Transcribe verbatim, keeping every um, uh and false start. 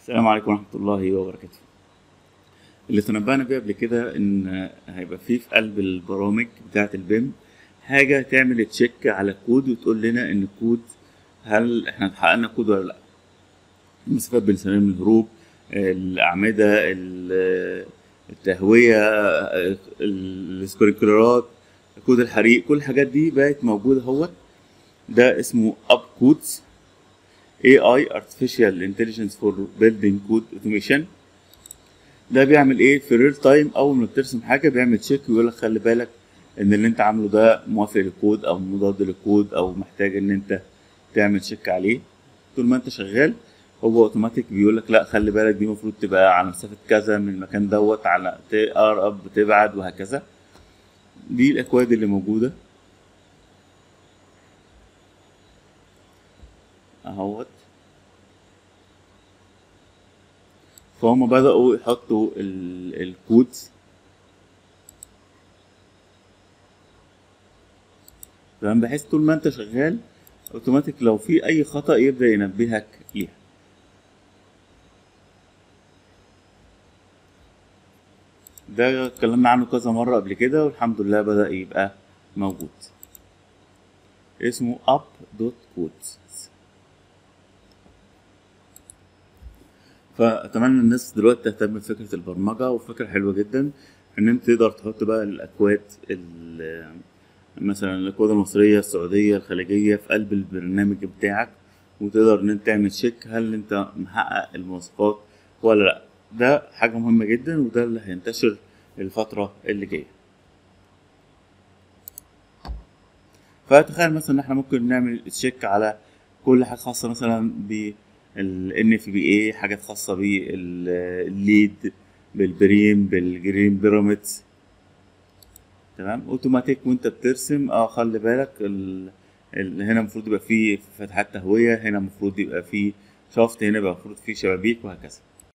السلام عليكم ورحمة الله وبركاته. اللي تنبأنا بيه قبل كده إن هيبقى فيه في قلب البرامج بتاعة البيم حاجة تعمل تشيك على الكود وتقول لنا إن الكود هل إحنا حققنا كود ولا لأ. المسافات بين سلالم الهروب، الأعمدة، ال- التهوية، السبرينكلرات، كود الحريق، كل الحاجات دي بقت موجودة اهوت. ده اسمه اب كودز اي اي Artificial Intelligence for Building Code Automation. ده بيعمل ايه في الريل تايم؟ اول ما بترسم حاجه بيعمل تشيك ويقول لك خلي بالك ان اللي انت عامله ده موافق للكود او مضاد للكود او محتاج ان انت تعمل تشيك عليه. طول ما انت شغال هو اوتوماتيك بيقول لك لا خلي بالك دي المفروض تبقى على مسافه كذا من المكان دوت، على تقرب تبعد وهكذا. دي الاكواد اللي موجوده اهوت. فهم بدأوا يحطوا ال- الكود تمام، بحيث طول ما انت شغال اوتوماتيك لو في اي خطأ يبدأ ينبهك ليها. ده اتكلمنا عنه كذا مرة قبل كده والحمد لله بدأ يبقى موجود. اسمه اب دوت كودز. فأتمنى الناس دلوقتي تهتم بفكرة البرمجة، وفكرة حلوة جدا إن أنت تقدر تحط بقى الأكواد ال- مثلا الأكواد المصرية، السعودية، الخليجية في قلب البرنامج بتاعك، وتقدر إن أنت تعمل تشيك هل أنت محقق المواصفات ولا لأ. ده حاجة مهمة جدا وده اللي هينتشر الفترة اللي جاية. فتخيل مثلا ان احنا ممكن نعمل تشيك على كل حاجه خاصه مثلا بال ان اف بي اي، حاجات خاصه بالليد، بالبريم، بالجرين بيراميدز. تمام اوتوماتيك وانت بترسم اه خلي بالك ال... ال... هنا المفروض يبقى فيه فتحات تهويه، هنا المفروض يبقى فيه شافت، هنا يبقى المفروض فيه شبابيك وهكذا.